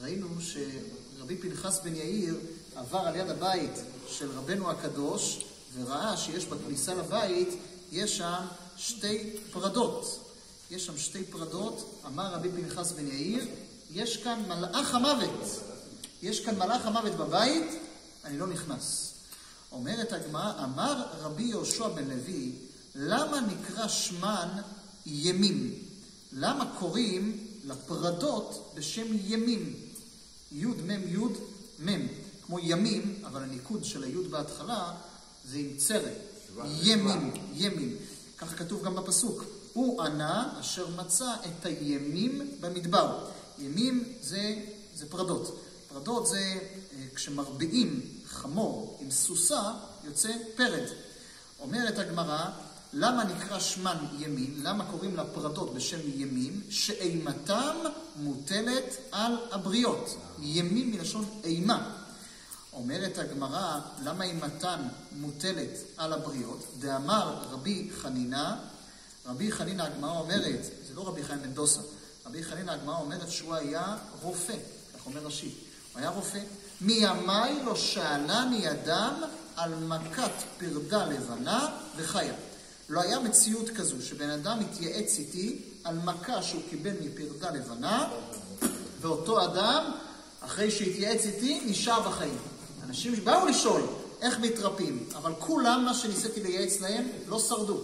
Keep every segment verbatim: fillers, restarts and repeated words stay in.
ראינו שרבי פנחס בן יאיר עבר על יד הבית של רבנו הקדוש, וראה שיש בכניסה לבית, יש שם שתי פרדות. יש שם שתי פרדות, אמר רבי פנחס בן יאיר, יש כאן מלאך המוות. יש כאן מלאך המוות בבית, אני לא נכנס. אומרת הגמרא, אמר רבי יהושע בן לוי, למה נקרא שמן ימים? למה קוראים לפרדות בשם ימים? י' מ' י' מ', כמו ימים, אבל הניקוד של הי' בהתחלה זה עם צרה. ימים, ימים. כך כתוב גם בפסוק. הוא ענה אשר מצא את הימים במדבר. ימים זה, זה פרדות. פרדות זה כשמרביעים חמור עם סוסה יוצא פרד. אומרת הגמרא, למה נקרא שמן ימים? למה קוראים לפרדות בשם ימים? שאימתם מוטלת על הבריות. ימים מלשון אימה. אומרת הגמרא, למה אימתן מוטלת על הבריות? דאמר רבי חנינה, רבי חנינה הגמרא אומרת, זה לא רבי חנינה בן דוסה, רבי חנינה הגמרא אומרת שהוא היה רופא, כך אומר רש"י, הוא היה רופא. מימי לא שאלני אדם על מכת פרדה לבנה וחיה. לא היה מציאות כזו שבן אדם התייעץ איתי על מכה שהוא קיבל מפרדה לבנה, ואותו אדם, אחרי שהתייעץ איתי, נשאר בחיים. אנשים שבאו לשאול איך מתרפאים, אבל כולם מה שניסיתי לייעץ להם לא שרדו.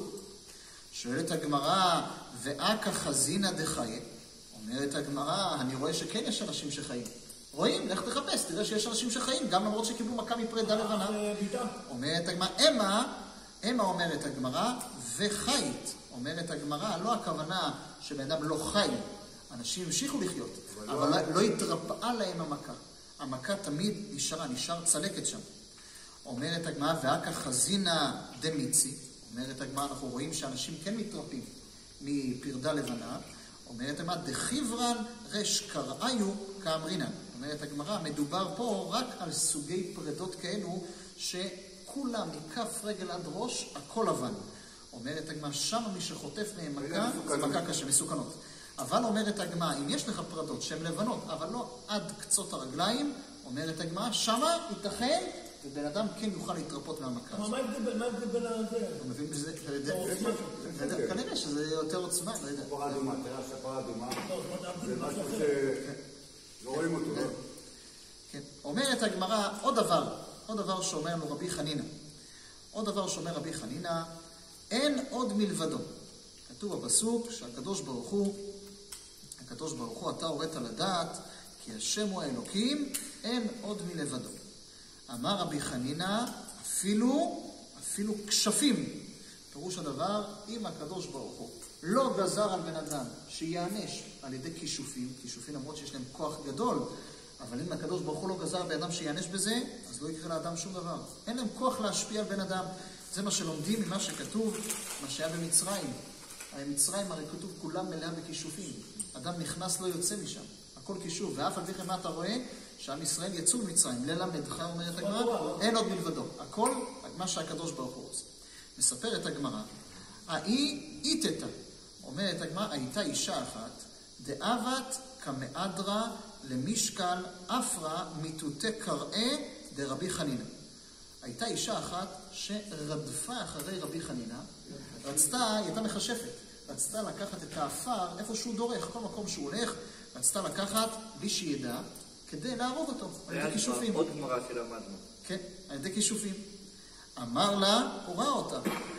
שואלת הגמרא, ואקה חזינא דחיה? אומרת הגמרא, אני רואה שכן יש אנשים שחיים. רואים, לך תחפש, תראה שיש אנשים שחיים, גם למרות שקיבלו מכה מפרדה לבנה. אומרת הגמרא, אמה, אמה אומרת הגמרא, וחית. אומרת הגמרא, לא הכוונה שבן אדם לא חי, אנשים המשיכו לחיות, אבל לא התרפאה להם המכה. המכה תמיד נשארה, נשאר צלקת שם. אומרת הגמרא, ואקה חזינא דמיצי. אומרת הגמרא, אנחנו רואים שאנשים כן מתרפאים מפרדה לבנה. אומרת הגמרא, דחיברן רש קראיו כאמרינן. אומרת הגמרא, מדובר פה רק על סוגי פרדות כאלו שכולם מכף רגל עד ראש, הכל לבן. אומרת הגמרא, שם מי שחוטף מהם מכה, זה מכה קשה, מסוכנות. אבל אומרת הגמרא, אם יש לך פרדות שהן לבנות, אבל לא עד קצות הרגליים, אומרת הגמרא, שמה ייתכן, ובן אדם כן יוכל להתרפות מהמכה. מה ההבדל בין הזה? אתה מבין בזה? כנראה שזה יותר עוצמה, לא יודע. ספרה אדומה, תראה ספרה אדומה. זה משהו שלא רואים אותו. כן. אומרת הגמרא, עוד דבר, עוד דבר שאומר לו רבי חנינה. עוד דבר שאומר רבי חנינה, אין עוד מלבדו. כתוב בפסוק שהקדוש ברוך הוא, הקדוש ברוך הוא, אתה הורית לדעת, כי השם הוא האלוקים, אין עוד מלבדו. אמר רבי חנינה, אפילו, אפילו כשפים. פירוש הדבר, אם הקדוש ברוך הוא לא גזר על בן אדם שיענש על ידי כישופים, כישופים למרות שיש להם כוח גדול, אבל אם הקדוש ברוך הוא לא גזר בן אדם שיענש בזה, אז לא יקרה לאדם שום דבר. אין להם כוח להשפיע על בן אדם. זה מה שלומדים ממה שכתוב, מה שהיה במצרים. מצרים הרי כתוב כולם מלאה בכישופים. אדם נכנס לא יוצא משם. הכל כישוף. ואף על פי כן מה אתה רואה? שעם ישראל יצאו ממצרים. ללמדך, אומרת הגמרא, אין עוד מלבדו. הכל מה שהקדוש ברוך הוא עושה. מספרת הגמרא, האי איתתה. אומרת הגמרא, הייתה אישה אחת, דאבת כמאדרה למשקל אפרה מיתותי קראה דרבי חנינה. הייתה אישה אחת שרדפה אחרי רבי חנינה, רצתה, היא הייתה מחשפת, רצתה לקחת את האפר איפה שהוא דורך, כל מקום שהוא הולך, רצתה לקחת בלי שידע, כדי להרוג אותו, על ידי כישופים. עוד גמרא שלמדנו. כן, על ידי כישופים. אמר לה, הוא ראה אותה,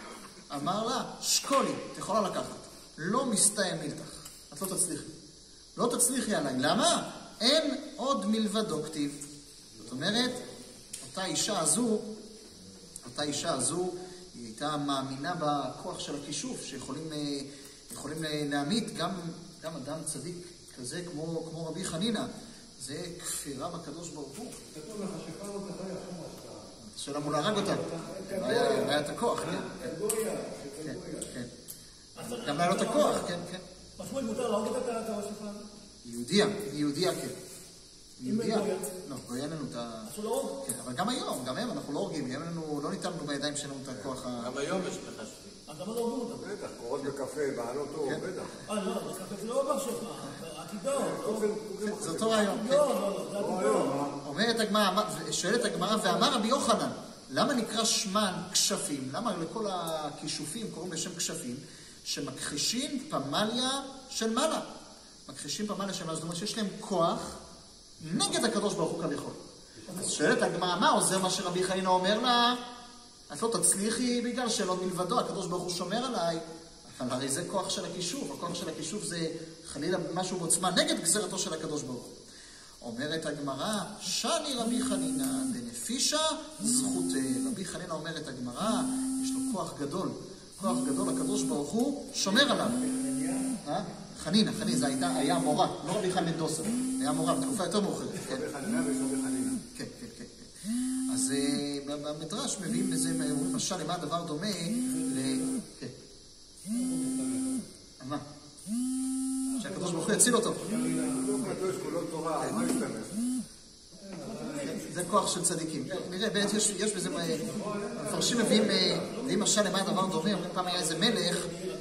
אמר לה, שקולי, את יכולה לקחת, לא מסתיים מלתך, את לא תצליחי. לא תצליחי עליי, למה? אין עוד מלבדו כתיב. זאת אומרת, אותה אישה הזו, אותה אישה הזו, היא הייתה מאמינה בכוח של הכישוף, שיכולים יכולים להעמיד גם, גם אדם צדיק כזה כמו, כמו רבי חנינה. זה כפירה בקדוש ברוך הוא. כתוב לך שפר אותה חיה, כמו שאתה. של אמור להרג אותה. היה את הכוח, כן. קטגוריה, כן, כן. גם היה לו את הכוח, כן, כן. משמעות מותר להרוג את השפר? יהודיה, יהודיה, כן. יהודיה. גויה? לא, גויה לנו את ה... אסור להרוג? כן, אבל גם היום, גם היום אנחנו לא הורגים, היום לנו, לא ניתן לנו בידיים שלנו את הכוח ה... גם היום יש מחשבים. אז למה לא הורגים אותם? בטח, קורות בקפה, בעלות אור, בטח. אה, לא, בקפה זה לא עבר שפר. זה אותו רעיון. אומרת הגמרא, שואלת הגמרא, ואמר רבי יוחנן, למה נקרא שמן כשפים? למה לכל הכישופים קוראים בשם כשפים? שמכחישים פמליה של מעלה. מכחישים פמליה של מעלה, זאת אומרת שיש להם כוח נגד הקדוש ברוך הוא כביכול. אז שואלת הגמרא, מה עוזר מה שרבי חנינא אומר לה? את לא תצליחי בגלל שלא מלבדו, הקדוש ברוך הוא שומר עליי. אבל הרי זה כוח של הכישוף, הכוח של הכישוף זה חלילה משהו בעוצמה נגד גזרתו של הקדוש ברוך הוא. אומרת הגמרא, שני רבי חנינא דנפישה זכותי. רבי חנינא אומרת הגמרא, יש לו כוח גדול, כוח גדול, הקדוש ברוך הוא שומר עליו. חנינא, חנינא, זה הייתה, היה מורה, לא רבי חנינא דוסר, היה מורה, בתקופה יותר מאוחרת. רבי חנינא ויש רבי חנינא. כן, כן, כן. אז במדרש מביאים בזה, אומרים משל למה הדבר דומה ל... כן. מה? שהקדוש ברוך הוא יציל אותו. זה כוח של צדיקים. נראה, בעצם יש בזה, מפרשים מביאים, מביאים משל למה הדבר דומה, אומרים פעם היה איזה מלך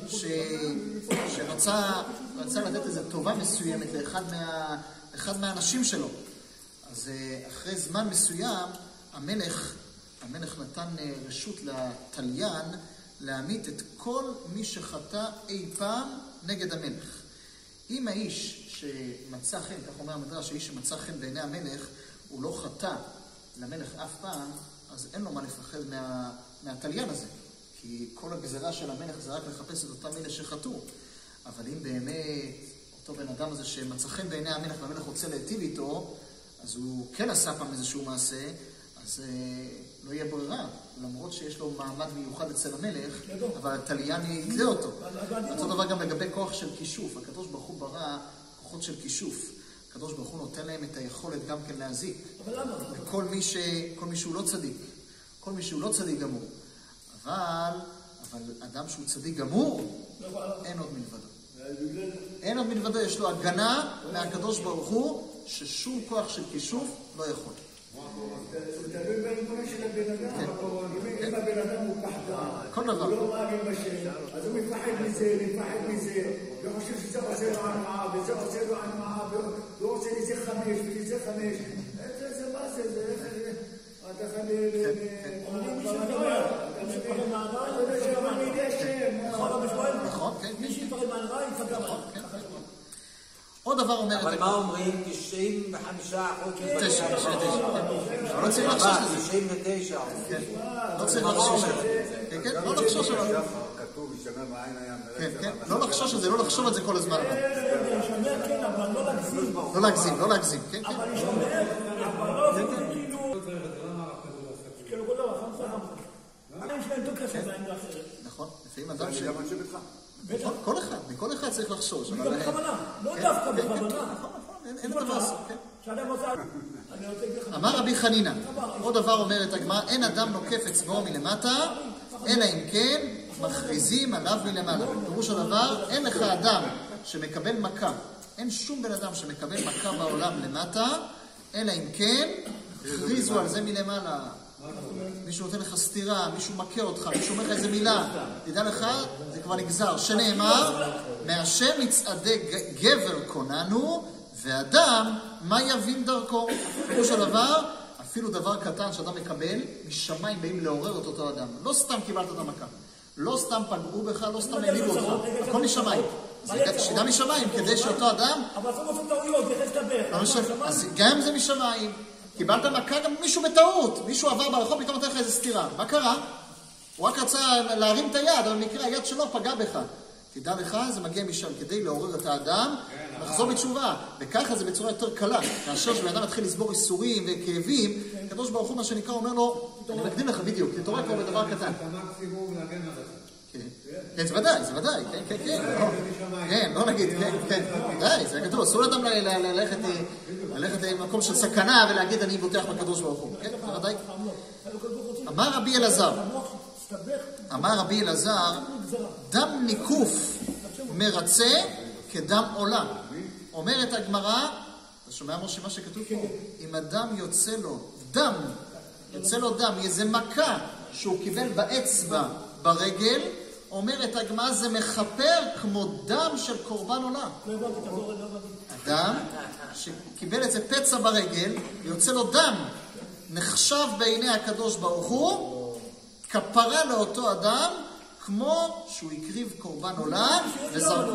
שרצה לתת איזו טובה מסוימת לאחד מהאנשים שלו. אז אחרי זמן מסוים, המלך, המלך נתן רשות לתליין להמית את כל מי שחטא אי פעם נגד המלך. אם האיש שמצא חן, כך אומר המדרש, האיש שמצא חן בעיני המלך, הוא לא חטא למלך אף פעם, אז אין לו מה לפחד מה, מהתליין הזה. כי כל הגזרה של המלך זה רק לחפש את אותם אלה שחטאו. אבל אם באמת אותו בן אדם הזה שמצא חן בעיני המלך והמלך רוצה להיטיב איתו, אז הוא כן עשה פעם איזשהו מעשה, אז אה, לא יהיה ברירה, למרות שיש לו מעמד מיוחד אצל המלך, אבל התליין יתלה אותו. אותו דבר גם לגבי כוח של כישוף. הקדוש ברוך הוא ברא כוחות של כישוף. הקדוש ברוך הוא נותן להם את היכולת גם כן להזיק. אבל למה? לכל מי ש... כל מי שהוא לא צדיק. כל מי שהוא לא צדיק גמור. אבל, אבל אדם שהוא צדיק גמור, אין עוד מלבדו. אין עוד מלבדו, יש לו הגנה מהקדוש ברוך הוא, ששום כוח של כישוף לא יכול. זה תלוי בריבונו של הבן אדם. אם הבן אדם הוא פחדן, הוא לא מאמין בשם, אז הוא מפחד מזה, מפחד מזה, וחושב שזה עושה לו הנאה, וזה עושה לו הנאה, והוא עושה לזה חמש, ולזה חמש. זה מה זה? זה איך... אתה חייב... אומרים שפחד מהנאה, אתה יודע שמאמין יש שם. נכון, כן. מי שפחד מהנאה יפגע מהנאה. עוד דבר אומרת... אבל מה אומרים? תשעים וחמישה אחוז... תשע, תשע, תשע. לא צריך לחשוש לזה. תשעים ותשע. לא צריך לחשוש לזה. כן, כן, לא לחשוש לזה. כתוב, ישמר מעין הים. כן, כן, לא לחשוש לזה, לא לחשוב על זה כל הזמן. ישמר, כן, אבל לא להגזים. לא להגזים, לא להגזים, כן, כן. אבל ישמר, אבל לא זה כאילו... כאילו, כל דבר, חמסה חמסה. יש להם תוקף בעמדה אחרת. נכון, לפעמים אדם ש... זה גם אנשי ביתך. נכון, כל אחד, מכל אחד צריך לחשוש. גם בכוונה, לא דווקא בכוונה. נכון, נכון, אין דבר עשו, כן. שאדם עושה... אני רוצה להגיד לך... אמר רבי חנינא, עוד דבר אומרת הגמרא, אין אדם נוקף אצבעו מלמטה, אלא אם כן מכריזים עליו מלמעלה. פירוש הדבר, אין לך אדם שמקבל מכה, אין שום בן אדם שמקבל מכה בעולם למטה, אלא אם כן הכריזו על זה מלמעלה. מישהו נותן לך סתירה, מישהו מכה אותך, מישהו אומר לך איזה מילה, תדע לך, זה כבר נגזר, שנאמר, מהשם יצעדי גבר קוננו, ואדם, מה יבין דרכו? פירוש הדבר, אפילו דבר קטן שאדם מקבל, משמיים באים לעורר את אותו אדם. לא סתם קיבלת את המכה, לא סתם פגעו בך, לא סתם העמידו אותך, הכל משמיים. זה שידה משמיים, כדי שאותו אדם... אבל זה מוצאים טעויות, זה חסתבר. אז גם אם זה משמיים, קיבלת מכה גם מישהו בטעות, מישהו עבר ברחוב, פתאום נותן לך איזה סתירה. מה קרה? הוא רק רצה להרים את היד, אבל במקרה היד שלו פגע בך. תדע לך, זה מגיע משם כדי לעורר את האדם, לחזור בתשובה. וככה זה בצורה יותר קלה. כאשר שבאדם מתחיל לסבור איסורים וכאבים, הקדוש ברוך הוא מה שנקרא אומר לו, אני מקדים לך בדיוק, תתעורר כבר בדבר קטן. כן, זה ודאי, זה ודאי, כן, כן, כן. כן, לא נגיד, כן, כן. ודאי, זה כתוב, אסור לאדם ללכת למקום של סכנה ולהגיד אני בוטח בקדוש ברוך הוא. כן, זה ודאי. אמר רבי אלעזר, אמר רבי אלעזר, דם ניקוף מרצה כדם עולה. אומרת הגמרא, אתה שומע משה מה שכתוב פה? אם אדם יוצא לו דם, יוצא לו דם, איזה מכה שהוא קיבל באצבע ברגל, אומרת הגמרא, זה מכפר כמו דם של קורבן עולה. אדם שקיבל את זה פצע ברגל, יוצא לו דם, נחשב בעיני הקדוש ברוך הוא, כפרה לאותו אדם, כמו שהוא הקריב קורבן עולה, וזרקו.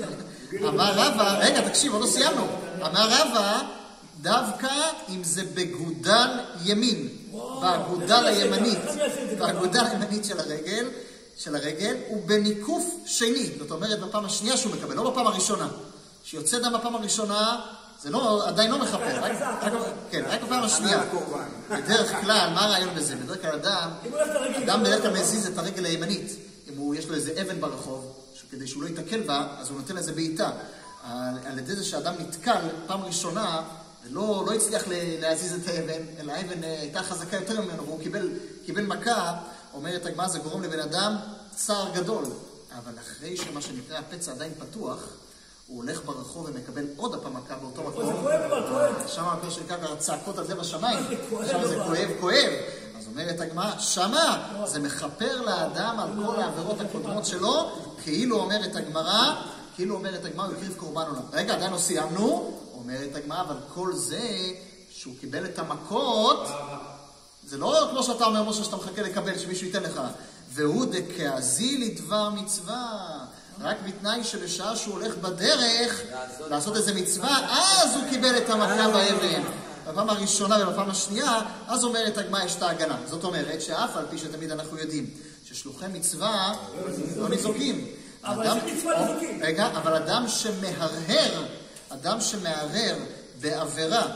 אמר רבא, רגע, תקשיב, עוד לא סיימנו. אמר רבא, דווקא אם זה בגודל ימין, באגודל הימנית, באגודל הימנית של הרגל, של הרגל, ובניקוף שני. זאת אומרת, בפעם השנייה שהוא מקבל, לא בפעם הראשונה. שיוצא דם בפעם הראשונה, זה לא, עדיין לא מחפר, רק, רק, כן, רק בפעם השנייה. בדרך כלל, מה הרעיון בזה? בדרך כלל אדם, אדם בדרך כלל מזיז את הרגל הימנית. אם הוא, יש לו איזה אבן ברחוב, כדי שהוא לא יתקל בה, אז הוא נותן לזה בעיטה. על ידי זה שאדם נתקל פעם ראשונה, ולא לא הצליח להזיז את האבן, אלא האבן הייתה חזקה יותר ממנו, והוא קיבל, קיבל מכה, אומרת הגמרא, זה גורם לבן אדם צער גדול. אבל אחרי שמה שנקרא הפצע עדיין פתוח, הוא הולך ברחוב ומקבל עוד הפעם מכה באותו מקום. זה כואב אבל כואב. שם הכל שנקרא צעקות על זה בשמיים. שם זה כואב, כואב. אז אומרת הגמרא, שמה, זה מכפר לאדם על כל העבירות הקודמות שלו, כאילו אומרת הגמרא, כאילו אומרת הגמרא, הוא הקריב קורבן עולה. רגע, עדיין לא סיימנו, אומרת הגמרא, אבל כל זה שהוא קיבל את המכות, זה לא כמו שאתה אומר, משה, שאתה מחכה לקבל, שמישהו ייתן לך. והוא דכעזי לדבר מצווה. רק בתנאי שבשעה שהוא הולך בדרך לעשות איזה מצווה, אז הוא קיבל את המכה באבן. בפעם הראשונה ובפעם השנייה, אז אומרת הגמרא יש את ההגנה. זאת אומרת שאף על פי שתמיד אנחנו יודעים ששלוחי מצווה לא ניזוקים. אבל זה מצווה ניזוקים. רגע, אבל אדם שמהרהר, אדם שמהרהר בעבירה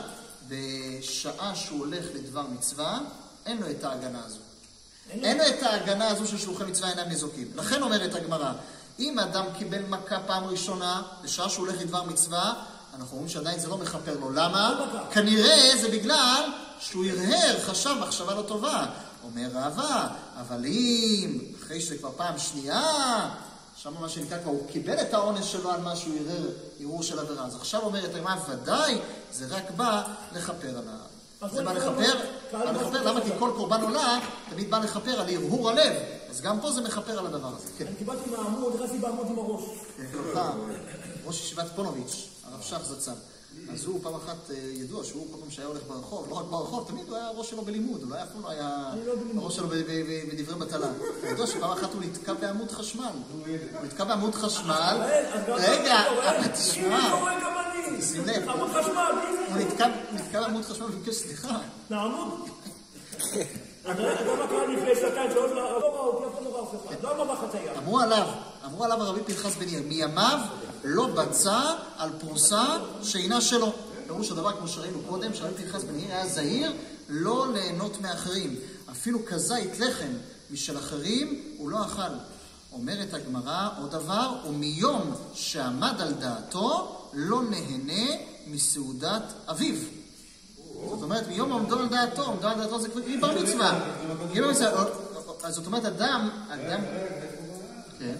בשעה שהוא הולך לדבר מצווה, אין לו את ההגנה הזו. אין לו את ההגנה הזו של שלוחי מצווה אינם ניזוקים. לכן אומרת הגמרא, אם אדם קיבל מכה פעם ראשונה, בשעה שהוא הולך לדבר מצווה, אנחנו אומרים שעדיין זה לא מכפר לו. למה? כנראה זה בגלל שהוא הרהר, חשב מחשבה לא טובה. אומר רבא, אבל אם אחרי שזה כבר פעם שנייה, שם מה שנקרא כבר, הוא קיבל את העונש שלו על מה שהוא הרהר, הרהור של עבירה. אז עכשיו אומרת הגמרא, ודאי, זה רק בא לכפר עליו. זה בא לכפר, בא לכפר, למה? כי כל קורבן עולה, תמיד בא לכפר על הרהור הלב. אז גם פה זה מכפר על הדבר הזה. אני קיבלתי מהעמוד, נכנסתי בעמוד עם הראש. ראש ישיבת פונוביץ', הרב שך זצ"ל. אז הוא פעם אחת ידוע שהוא כל פעם שהיה הולך ברחוב, לא רק ברחוב, תמיד הוא היה הראש שלו בלימוד, אולי אפילו היה הראש שלו בדברי בטלה. ידוע שפעם אחת הוא נתקע בעמוד חשמל. הוא נתקע בעמוד חשמל, רגע, אבל תשמע, תשים לב, הוא נתקע בעמוד חשמל וביקש סליחה. לעמוד? אתה יודע מה קרה לפני שנתיים שעוד לא ראו אותי, אף אחד לא ראה אף אחד. לא אמר בחצייה. אמרו עליו, אמרו עליו הרבי פנחס בן יאיר, מימיו לא בצע על פרוסה שאינה שלו. פירוש הדבר כמו שראינו קודם, שהרבי פנחס בן יאיר היה זהיר לא ליהנות מאחרים. אפילו כזית לחם משל אחרים הוא לא אכל. אומרת הגמרא עוד דבר, ומיום שעמד על דעתו לא נהנה מסעודת אביו. זאת אומרת, מיום עומדו על דעתו, עומדו על דעתו זה כבר בר מצווה. אז זאת אומרת, אדם, אדם... כן.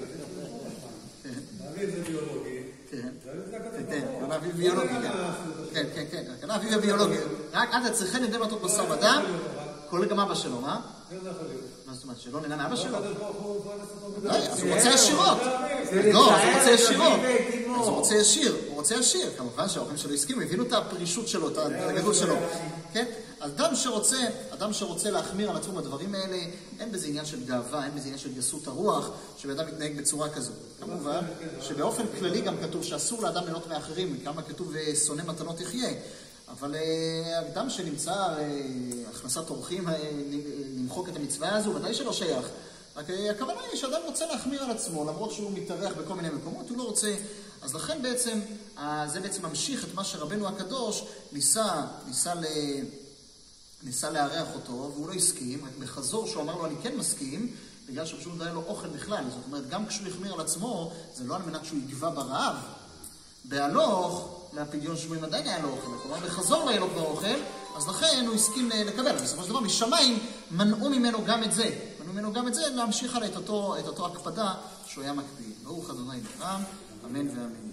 אביב זה ביולוגי. כן. כן, כן, אביב ביולוגי. כן, כן, כן. כן, אביב הביולוגי. רק עד הצריכן ידי מתוק בשר ודם, כולל גם אבא שלו, מה? מה זאת אומרת, שלא נהנה מאבא שלו? אז הוא רוצה ישירות. לא, אז הוא רוצה ישירות. אז הוא רוצה ישיר, הוא רוצה ישיר. כמובן שהאורחים שלו הסכימו, הבינו את הפרישות שלו, את הגדול שלו. כן? אדם שרוצה, אדם שרוצה להחמיר על עצמו בדברים האלה, אין בזה עניין של גאווה, אין בזה עניין של גסות הרוח, שבאדם מתנהג בצורה כזו. כמובן שבאופן כללי גם כתוב שאסור לאדם ליהנות מאחרים, כמה כתוב שונא מתנות יחיה. אבל אדם שנמצא הכנסת אורחים למחוק את המצווה הזו, ודאי שלא שייך. רק הכוונה היא שאדם רוצה להחמיר על עצמו, למרות שהוא מתארח בכל מיני מקומות, הוא לא רוצה. אז לכן בעצם, זה בעצם ממשיך את מה שרבנו הקדוש ניסה, ניסה, ל... ניסה לארח אותו, והוא לא הסכים, רק בחזור שהוא אמר לו אני כן מסכים, בגלל שפשוט לא היה לו אוכל בכלל. זאת אומרת, גם כשהוא החמיר על עצמו, זה לא על מנת שהוא יגבה ברעב. בהלוך, לפדיון שבויים עדיין היה לו אוכל, כלומר בחזור לא היה לו כבר אוכל, אז לכן הוא הסכים לקבל. בסופו של דבר, משמיים מנעו ממנו גם את זה. מנעו ממנו גם את זה, להמשיך עליה את אותו, את אותו הקפדה שהוא היה מקפיד. ברוך ה' לעולם, אמן ואמן.